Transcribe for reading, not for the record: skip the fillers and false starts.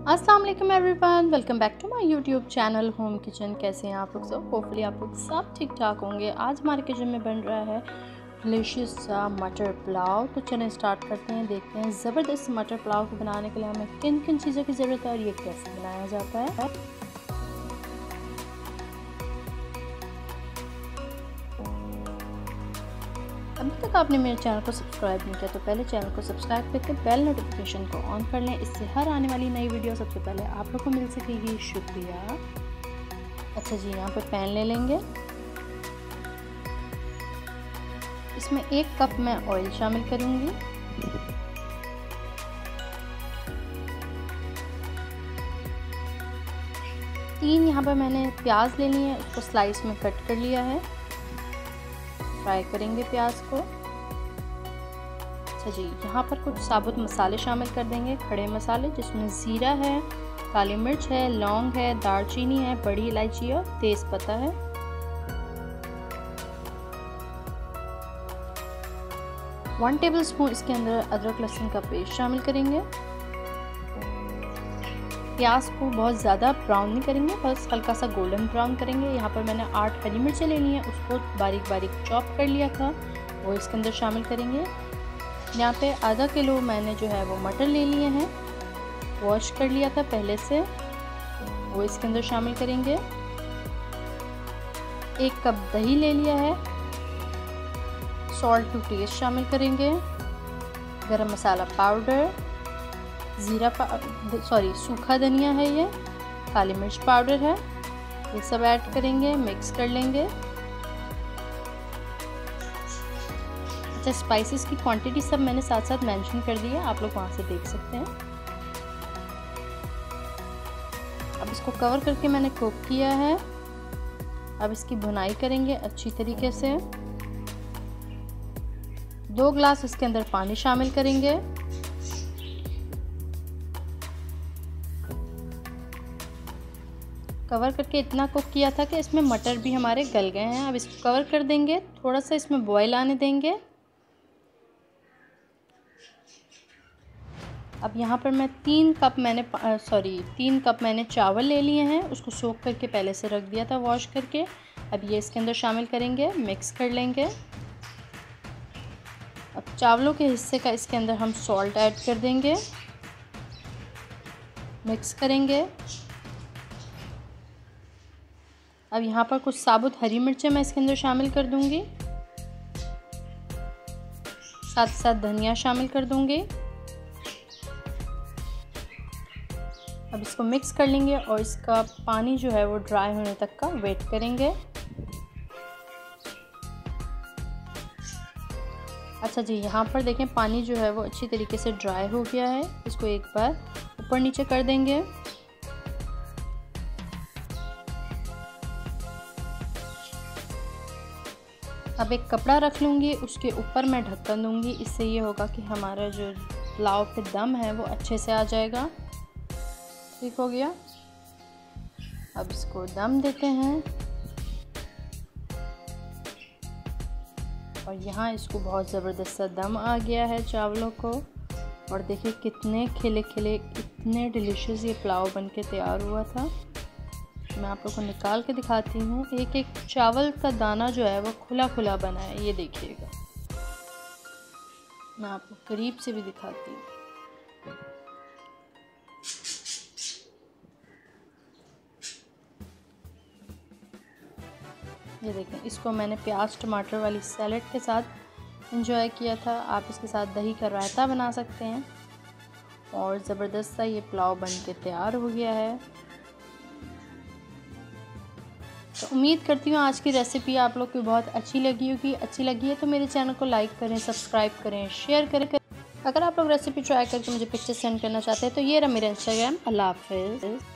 अस्सलाम वालेकुम everyone, welcome back to my YouTube channel home kitchen. कैसे हैं आप लोग सब? होपफुली आप लोग सब ठीक ठाक होंगे। आज हमारे किचन में बन रहा है डिलीशियस सा मटर पुलाव। तो चलें स्टार्ट करते हैं, देखते हैं ज़बरदस्त मटर पुलाव को बनाने के लिए हमें किन किन चीज़ों की ज़रूरत है और ये कैसे बनाया जाता है। अभी तक आपने मेरे चैनल को सब्सक्राइब नहीं किया तो पहले चैनल को सब्सक्राइब करके बेल नोटिफिकेशन को ऑन कर लें, इससे हर आने वाली नई वीडियो सबसे पहले आप लोग को मिल सकेगी। शुक्रिया। अच्छा जी, यहाँ पे पैन ले लेंगे, इसमें 1 कप मैं ऑयल शामिल करूँगी। तीन यहाँ पर मैंने प्याज ले ली है, उसको स्लाइस में कट कर लिया है। फ्राई करेंगे प्याज को। अच्छा जी, यहाँ पर कुछ साबुत मसाले शामिल कर देंगे, खड़े मसाले, जिसमें ज़ीरा है, काली मिर्च है, लौंग है, दालचीनी है, बड़ी इलायची और तेज़ पत्ता है। वन टेबल स्पून इसके अंदर अदरक लहसुन का पेस्ट शामिल करेंगे। प्याज को बहुत ज़्यादा ब्राउन नहीं करेंगे, बस हल्का सा गोल्डन ब्राउन करेंगे। यहाँ पर मैंने 8 हरी मिर्चें ले ली हैं, उसको बारीक बारीक चॉप कर लिया था, वो इसके अंदर शामिल करेंगे। यहाँ पे आधा किलो मैंने जो है वो मटर ले लिए हैं, वॉश कर लिया था पहले से, वो इसके अंदर शामिल करेंगे। 1 कप दही ले लिया है, सॉल्ट टू टेस्ट शामिल करेंगे, गरम मसाला पाउडर, सूखा धनिया है, ये काली मिर्च पाउडर है, ये सब ऐड करेंगे, मिक्स कर लेंगे। अच्छा, स्पाइसेस की क्वांटिटी सब मैंने साथ साथ मेंशन कर दी है, आप लोग वहाँ से देख सकते हैं। अब इसको कवर करके मैंने कुक किया है। अब इसकी भुनाई करेंगे अच्छी तरीके से। 2 ग्लास इसके अंदर पानी शामिल करेंगे। कवर करके इतना कुक किया था कि इसमें मटर भी हमारे गल गए हैं। अब इसको कवर कर देंगे, थोड़ा सा इसमें बॉयल आने देंगे। अब यहाँ पर मैं 3 कप मैंने चावल ले लिए हैं, उसको सोख करके पहले से रख दिया था वॉश करके। अब ये इसके अंदर शामिल करेंगे, मिक्स कर लेंगे। अब चावलों के हिस्से का इसके अंदर हम सॉल्ट ऐड कर देंगे, मिक्स करेंगे। अब यहाँ पर कुछ साबुत हरी मिर्चें मैं इसके अंदर शामिल कर दूंगी, साथ साथ धनिया शामिल कर दूंगी। अब इसको मिक्स कर लेंगे और इसका पानी जो है वो ड्राई होने तक का वेट करेंगे। अच्छा जी, यहाँ पर देखें पानी जो है वो अच्छी तरीके से ड्राई हो गया है। इसको एक बार ऊपर नीचे कर देंगे। अब एक कपड़ा रख लूँगी, उसके ऊपर मैं ढक्कन दूँगी। इससे ये होगा कि हमारा जो पुलाव पे दम है वो अच्छे से आ जाएगा। ठीक हो गया। अब इसको दम देते हैं और यहाँ इसको बहुत ज़बरदस्त सा दम आ गया है चावलों को। और देखिए कितने खिले खिले, इतने डिलीशियस ये पुलाव बन के तैयार हुआ था। मैं आप लोगों को निकाल के दिखाती हूँ। एक एक चावल का दाना जो है वो खुला खुला बना है, ये देखिएगा। मैं आपको करीब से भी दिखाती हूँ। ये देखें, इसको मैंने प्याज टमाटर वाली सैलेड के साथ एंजॉय किया था। आप इसके साथ दही का रायता बना सकते हैं। और ज़बरदस्त सा ये पुलाव बन के तैयार हो गया है। तो उम्मीद करती हूँ आज की रेसिपी आप लोग को बहुत अच्छी लगी होगी। अच्छी लगी है तो मेरे चैनल को लाइक करें, सब्सक्राइब करें, शेयर करें। अगर आप लोग रेसिपी ट्राई करके मुझे पिक्चर सेंड करना चाहते हैं तो ये रहा मेरा इंस्टाग्राम। अल्लाह हाफ़िज़।